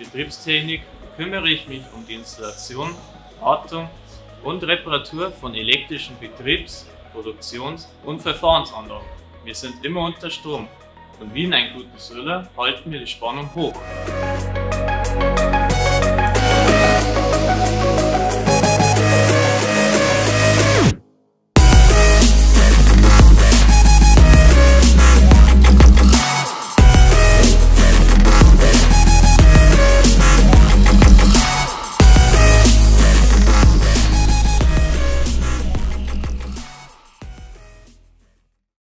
Betriebstechnik kümmere ich mich um die Installation, Wartung und Reparatur von elektrischen Betriebs-, Produktions- und Verfahrensanlagen. Wir sind immer unter Strom und wie in einem guten Thriller halten wir die Spannung hoch.